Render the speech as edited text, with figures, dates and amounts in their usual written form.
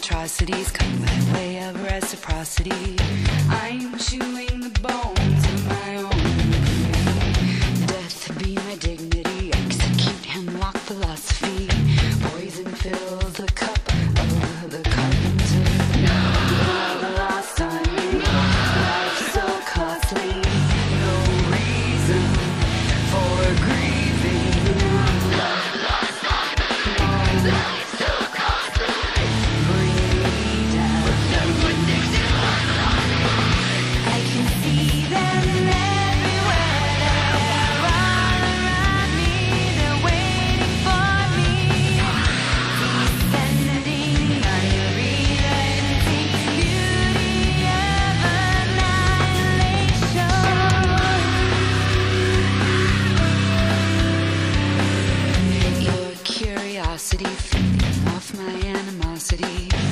atrocities come by way of reciprocity. I'm chewing the bones of my own. Death be my dignity, execute hemlock philosophy. Poison fills the cup of the carpenter. Love lost on me, life so costly. No reason for grieving. Love lost on me, life so costly. Bring me down. I can see them everywhere. They're all around me. They're waiting for me. Descending unrelenting beauty of annihilation. Your curiosity feeding off my animosity.